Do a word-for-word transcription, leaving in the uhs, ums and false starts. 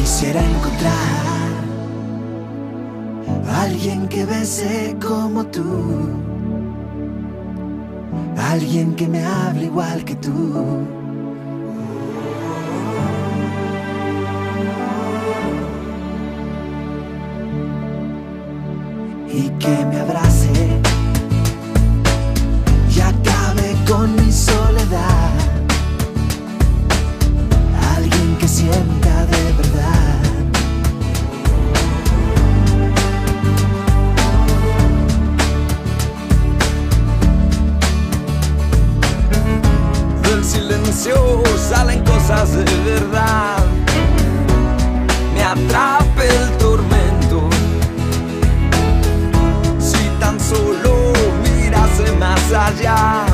Quisiera encontrar a alguien que bese como tú, alguien que me hable igual que tú. Y que me abrace y acabe con mi soledad. Alguien que sienta de verdad. Del silencio salen cosas de verdad. Me atrapa el tormento. Si tan solo mirase más allá.